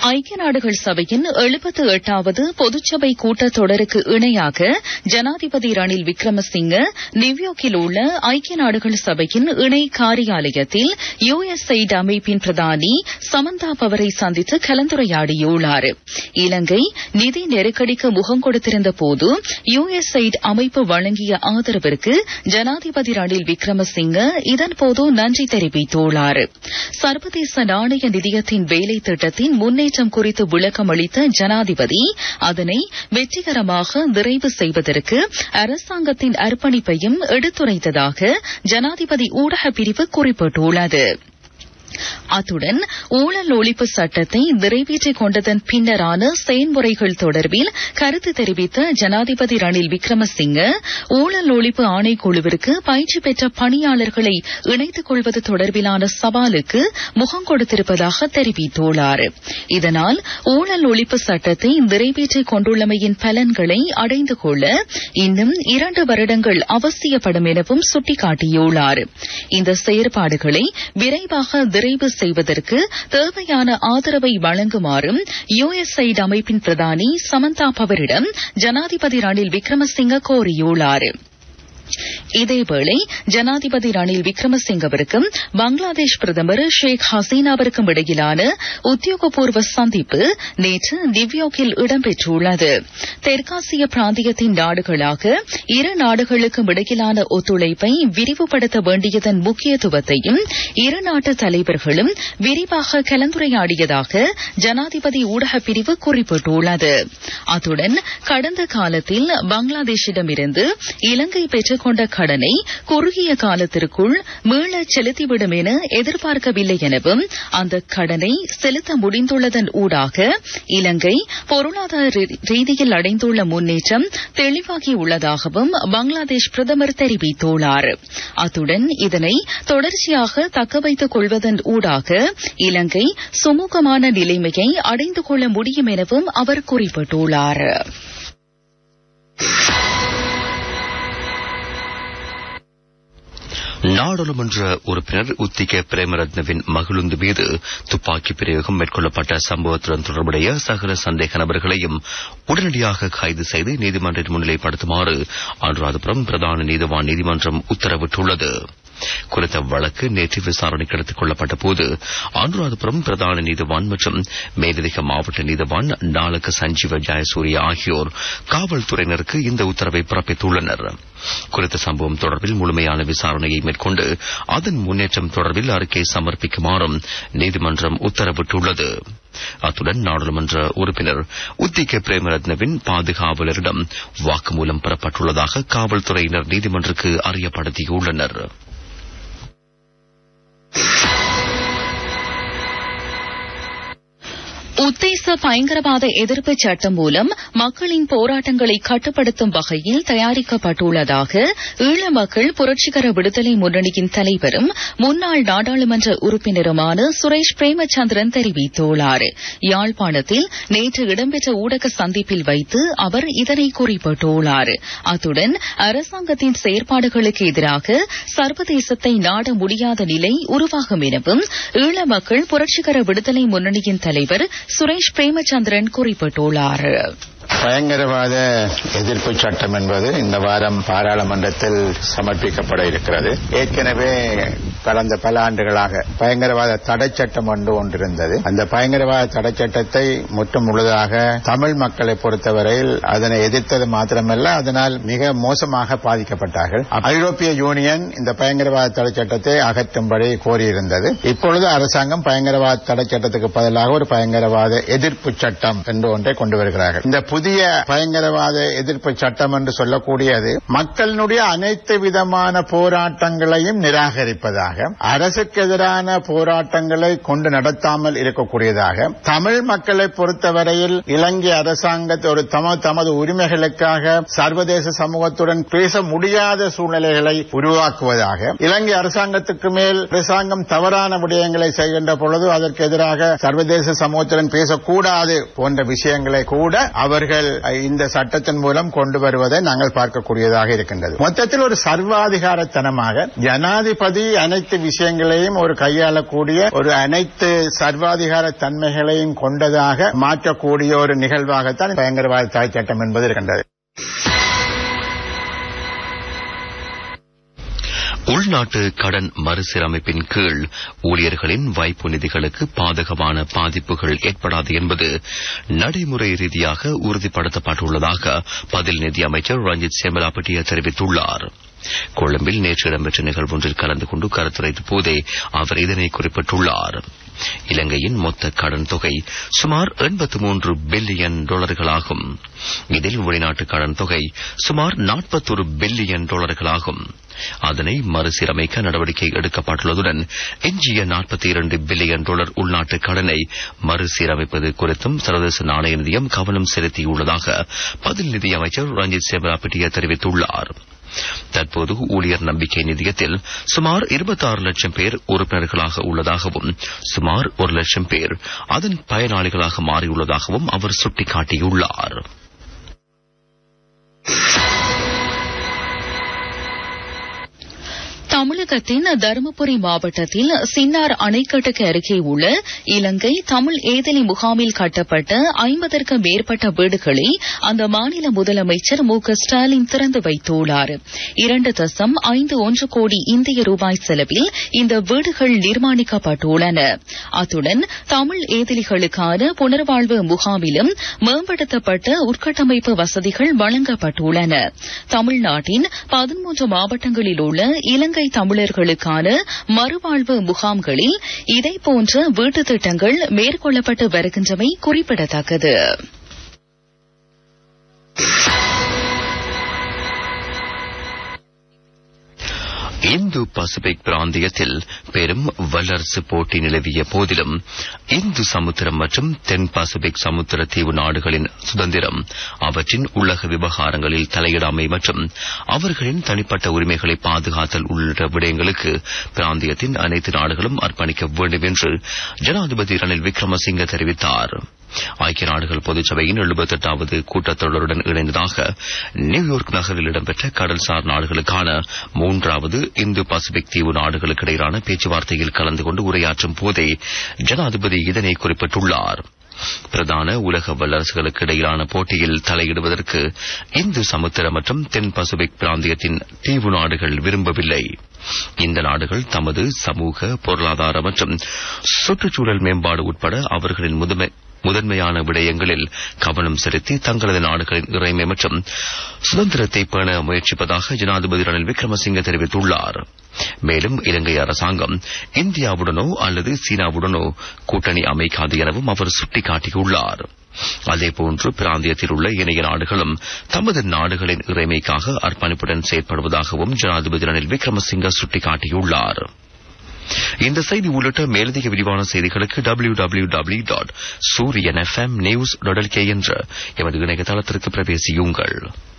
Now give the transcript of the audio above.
ஐக்கிய நாடுகள் சபையின் 78வது பொதுச்சபை கூட்டத்தொடருக்கு இணையாக ஜனாதிபதி ரணில் விக்ரமசிங்க நியூயார்க்கில் உள்ள ஐக்கிய நாடுகள் சபையின் இணை காரியாலயத்தில் USAID அமைப்பின் பிரதானி சமந்தா பவரை சந்தித்து கலந்துரையாடியுள்ளார். இலங்கை நிதி நெருக்கடிக்கு முகம் கொடுத்திருந்த போது USAID அமைப்பு வழங்கிய ஆதரவிற்கு ஜனாதிபதி ரணில் விக்ரமசிங்க இதன்போது நன்றி தெரிவித்துள்ளார். சர்வதேச நாணய நிதியத்தின் வேலை திட்டத்தின் முன்னேற்றம் குறித்து விளக்கம் அளித்த ஜனாதிபதி அதனை வெற்றிகரமாக நிறைவு செய்வதற்கு அரசாங்கத்தின் அர்ப்பணிப்பையும் எடுத்துரைத்ததாக ஜனாதிபதி ஊடகப் பிரிவு குறிப்பிட்டுள்ளது. அத்துடன் ஊழல் ஒழிப்பு சட்டத்தை நிறைவேற்றிக் கொண்டதன் பின்னரான செயல்முறைகள் தொடர்பில் கருத்து தெரிவித்த ஜனாதிபதி ரணில் விக்ரமசிங்க ஊழல் ஒழிப்பு ஆணைக்குழுவிற்கு பயிற்சி பெற்ற பணியாளர்களை இணைத்துக் கொள்வது தொடர்பிலான சவாலுக்கு முகம் கொடுத்திருப்பதாக தெரிவித்துள்ளார். இதனால் ஊழல் ஒழிப்பு சட்டத்தை நிறைவேற்றிக் கொண்டுள்ளமையின் பலன்களை அடைந்து கொள்ள இன்னும் 2 வருடங்கள் அவசியப்படும் எனவும் சுட்டிக்காட்டியுள்ளார். இந்த செயற்பாடுகளை விரைவாக நிறைவு செய்வதற்கு தேவையான ஆதரவை வழங்குமாறும் USAID அமைப்பின் பிரதானி சமந்தா பவரிடம் ஜனாதிபதி ரணில் விக்ரமசிங்க கோரியுள்ளார். இதேவேளை ஜனாதிபதி ரணில் விக்ரமசிங்கவிற்கும் பங்களாதேஷ் பிரதமர் ஷேக் ஹசீனாவிற்கும் இடையிலான உத்தியோகபூர்வ சந்திப்பு நேற்று நியூயார்க்கில் இடம்பெற்றுள்ளது. தெற்காசிய பிராந்தியத்தின் நாடுகளாக இரு நாடுகளுக்கும் இடையிலான ஒத்துழைப்பை விரிவுபடுத்த வேண்டியதன் முக்கியத்துவத்தையும் இரு நாட்டு தலைவர்களும் விரிவாக கலந்துரையாடியதாக ஜனாதிபதி ஊடகப் பிரிவு குறிப்பிட்டுள்ளது. அத்துடன் கடந்த காலத்தில் பங்களாதேஷிடமிருந்து இலங்கை பெற்றுக் கொண்ட கடனை குறுகிய காலத்திற்குள் மீள செலுத்திவிடும் என எதிர்பார்க்கவில்லை எனவும் அந்த கடனை செலுத்த முடிந்துள்ளதன் ஊடாக இலங்கை பொருளாதார ரீதியில் அடைந்துள்ள முன்னேற்றம் தெளிவாகியுள்ளதாகவும் பங்களாதேஷ் பிரதமர் தெரிவித்துள்ளார். அத்துடன் இதனை தொடர்ச்சியாக தக்கவைத்துக் கொள்வதன் ஊடாக இலங்கை சுமூகமான நிலைமையை அடைந்து கொள்ள முடியும் எனவும் அவர் குறிப்பிட்டுள்ளார். நாடாளுமன்ற உறுப்பினர் உத்திக பிரேமரத்னவின் மகிழுந்து மீது துப்பாக்கி பிரயோகம் மேற்கொள்ளப்பட்ட சம்பவத்துடன் தொடர்புடைய சகல சந்தேக நபர்களையும் உடனடியாக கைது செய்து நீதிமன்றில் முன்னிலைப்படுத்துமாறு அனுராதபுரம் பிரதான நீதிவான் நீதிமன்றம் உத்தரவிட்டுள்ளது. குறித்த வழக்கு நேற்று விசாரணைக்கு எடுத்துக் கொள்ளப்பட்ட போது அனுராதபுரம் பிரதான நீதிவான் மற்றும் மேலதிக மாவட்ட நீதிவான் நாளக சஞ்சீவ ஜெயசூரிய ஆகியோர் காவல்துறையினருக்கு இந்த உத்தரவை பிறப்பித்துள்ளனர். குறித்த சம்பவம் தொடர்பில் முழுமையான விசாரணையை மேற்கொண்டு அதன் முன்னேற்றம் தொடர்பில் அறிக்கை சமர்ப்பிக்குமாறும் நீதிமன்றம் உத்தரவிட்டுள்ளது. அத்துடன் நாடாளுமன்ற உறுப்பினர் உத்திக பிரேமரத்னவின் பாதுகாவலரிடம் வாக்குமூலம் பெறப்பட்டுள்ளதாக காவல்துறையினர் நீதிமன்றக்கு அறியப்படுத்தியுள்ளனர். உத்தேச பயங்கரவாத எதிர்ப்பு சட்டம் மூலம் மக்களின் போராட்டங்களை கட்டுப்படுத்தும் வகையில் தயாரிக்கப்பட்டுள்ளதாக ஈழ மக்கள் புரட்சிகர விடுதலை முன்னணியின் தலைவரும் முன்னாள் நாடாளுமன்ற உறுப்பினருமான சுரேஷ் பிரேமச்சந்திரன் தெரிவித்துள்ளார். யாழ்ப்பாணத்தில் நேற்று இடம்பெற்ற ஊடக சந்திப்பில் வைத்து அவர் இதனை குறிப்பிட்டுள்ளார். அத்துடன் அரசாங்கத்தின் செயற்பாடுகளுக்கு எதிராக சர்வதேசத்தை நாட முடியாத நிலை உருவாகும் எனவும் ஈழ மக்கள் புரட்சிகர விடுதலை முன்னணியின் தலைவர் சுரேஷ் பிரேமச்சந்திரன் குறிப்பிட்டுள்ளார். பயங்கரவாத எதிர்ப்பு சட்டம் என்பது இந்த வாரம் பாராளுமன்றத்தில் சமர்ப்பிக்கப்பட இருக்கிறது. ஏற்கனவே கடந்த பல ஆண்டுகளாக பயங்கரவாத தடை சட்டம் ஒன்றிருந்தது. அந்த பயங்கரவாத தடை சட்டத்தை முற்றும் முழுதாக தமிழ் மக்களை பொறுத்தவரையில் அதனை எதிர்த்தது மாத்திரமல்ல, அதனால் மிக மோசமாக பாதிக்கப்பட்டார்கள். ஐரோப்பிய யூனியன் இந்த பயங்கரவாத தடை சட்டத்தை அகற்றும்படி கோரியிருந்தது. இப்பொழுது அரசாங்கம் பயங்கரவாத தடை சட்டத்துக்கு பதிலாக ஒரு பயங்கரவாத எதிர்ப்பு சட்டம் என்று ஒன்றை கொண்டு வருகிறார்கள். இந்த புதிய பயங்கரவாத எதிர்ப்பு சட்டம் என்று சொல்லக்கூடியது மக்களுடைய அனைத்து விதமான போராட்டங்களையும் நிராகரிப்பதாக, அரசுக்கு எதிரான போராட்டங்களை கொண்டு நடத்தாமல் இருக்கக்கூடியதாக, தமிழ் மக்களை பொறுத்தவரையில் இலங்கை அரசாங்கத்தை ஒரு தமது உரிமைகளுக்காக சர்வதேச சமூகத்துடன் பேச முடியாத சூழ்நிலைகளை உருவாக்குவதாக, இலங்கை அரசாங்கத்துக்கு மேல் அரசாங்கம் தவறான விடயங்களை செய்கின்ற பொழுது அதற்கு எதிராக சர்வதேச சமூகத்துடன் பேசக்கூடாது போன்ற விஷயங்களை கூட அவர்கள் அவர்கள் இந்த சட்டத்தின் மூலம் கொண்டு வருவதை நாங்கள் பார்க்கக்கூடியதாக இருக்கின்றது. மொத்தத்தில் ஒரு சர்வாதிகாரத்தனமாக ஜனாதிபதி அனைத்து விஷயங்களையும் ஒரு கையாளக்கூடிய ஒரு அனைத்து சர்வாதிகார தன்மைகளையும் கொண்டதாக மாற்றக்கூடிய ஒரு நிகழ்வாகத்தான் பயங்கரவாத தடை சட்டம் என்பது இருக்கின்றது. உள்நாட்டு கடன் மறுசீரமைப்பின் கீழ் ஊழியர்களின் வைப்பு நிதிகளுக்கு பாதகமான பாதிப்புகள் ஏற்படாது என்பது நடைமுறை ரீதியாக உறுதிப்படுத்தப்பட்டுள்ளதாக பதில் நிதி அமைச்சர் ரஞ்சித் சேமலாபட்டியா தெரிவித்துள்ளார். கொழும்பில் நேற்று இடம்பெற்ற நிகழ்வொன்றில் கலந்து கொண்டு கருத்துரைத்த போதே அவர் இதனை குறிப்பிட்டுள்ளார். இலங்கையின் மொத்த கடன் தொகை சுமார் 83 பில்லியன் டாலர்களாகும். இதில் வெளிநாட்டு கடன் தொகை சுமார் 41 பில்லியன் டாலர்களாகும். அதனை மறுசீரமைக்க நடவடிக்கை எடுக்கப்பட்டுள்ளதுடன் எஞ்சிய 42 பில்லியன் டாலர் உள்நாட்டு கடனை மறுசீரமைப்பது குறித்தும் சர்வதேச நாணய நிதியம் கவனம் செலுத்தியுள்ளதாக பதில் நிதி அமைச்சர் ரஞ்சித் சேமலாபட்டியா தெரிவித்துள்ளார். தற்போது ஊழியர் நம்பிக்கை நிதியத்தில் சுமார் 26 லட்சம் பேர் உறுப்பினர்களாக உள்ளதாகவும் சுமார் 1 லட்சம் பேர் அதன் பயனாளிகளாக மாறியுள்ளதாகவும் அவர் சுட்டிக்காட்டியுள்ளார். தமிழகத்தின் தருமபுரி மாவட்டத்தில் சின்னார் அணைக்கட்டுக்கு அருகே உள்ள இலங்கை தமிழ் ஏதலி முகாமில் கட்டப்பட்ட 50க்கும் மேற்பட்ட வீடுகளை அந்த மாநில முதலமைச்சர் மு.க.ஸ்டாலின் திறந்து வைத்துள்ளார். 2.51 கோடி இந்திய ரூபாய் செலவில் இந்த வீடுகள் நிர்மாணிக்கப்பட்டுள்ளன. அத்துடன் தமிழ் ஏதலிகளுக்கான புனர்வாழ்வு முகாமிலும் மேம்படுத்தப்பட்ட உட்கட்டமைப்பு வசதிகள் வழங்கப்பட்டுள்ளன. தமிழ்நாட்டின் 13 மாவட்டங்களில் உள்ள இலங்கை தமிழர்களுக்கான மறுவாழ்வு முகாம்களில் இதேபோன்ற வீட்டுத் திட்டங்கள் மேற்கொள்ளப்பட்டு வருகின்றமை குறிப்பிடத்தக்கது. இந்து பசிபிக் பிராந்தியத்தில் பெரும் வல்லரசு போட்டி நிலவிய போதிலும் இந்து சமுத்திரம் மற்றும் தென் பசிபிக் சமுத்திர தீவு நாடுகளின் சுதந்திரம், அவற்றின் உலக விவகாரங்களில் தலையிடாமை மற்றும் அவர்களின் தனிப்பட்ட உரிமைகளை பாதுகாத்தல் உள்ளிட்ட விடயங்களுக்கு பிராந்தியத்தின் அனைத்து நாடுகளும் அர்ப்பணிக்க வேண்டும் என்று ஜனாதிபதி ரணில் விக்ரமசிங்க தெரிவித்தார். ஐக்கிய நாடுகள் பொதுச்சபையின் 78வது கூட்டத்தொடருடன் இணைந்ததாக நியூயார்க் நகரில் இடம்பெற்ற கடல்சார் நாடுகளுக்கான 3வது இந்து பசிபிக் தீவு நாடுகளுக்கு இடையிலான பேச்சுவார்த்தையில் கலந்து கொண்டு உரையாற்றும் போதே ஜனாதிபதி இதனை குறிப்பிட்டுள்ளார். பிரதான உலக வல்லரசுகளுக்கு இடையிலான போட்டியில் தலையிடுவதற்கு இந்து சமுத்திர மற்றும் தென் பசிபிக் பிராந்தியத்தின் தீவு நாடுகள் விரும்பவில்லை. இந்த நாடுகள் தமது சமூக, பொருளாதார மற்றும் சுற்றுச்சூழல் மேம்பாடு உட்பட அவர்களின் முதன்மையான விடயங்களில் கவனம் செலுத்தி தங்களது நாடுகளின் இறைமை மற்றும் சுதந்திரத்தை பேண முயற்சிப்பதாக ஜனாதிபதி ரணில் விக்ரமசிங்க தெரிவித்துள்ளார். மேலும் இலங்கை அரசாங்கம் இந்தியாவுடனோ அல்லது சீனாவுடனோ கூட்டணி அமைக்காது எனவும் அவர் சுட்டிக்காட்டியுள்ளார். அதேபோன்று பிராந்தியத்தில் உள்ள இணைய நாடுகளும் தமது நாடுகளின் இறைமைக்காக அர்ப்பணிப்புடன் செயற்படுவதாகவும் ஜனாதிபதி ரணில் விக்ரமசிங்க சுட்டிக்காட்டியுள்ளார். இந்த செய்தி உள்ளிட்ட மேலதிக விரிவான செய்திகளுக்கு www.SooriyanFM News.lk என்ற எமது இணையதளத்திற்கு பிரவேசியுங்கள்.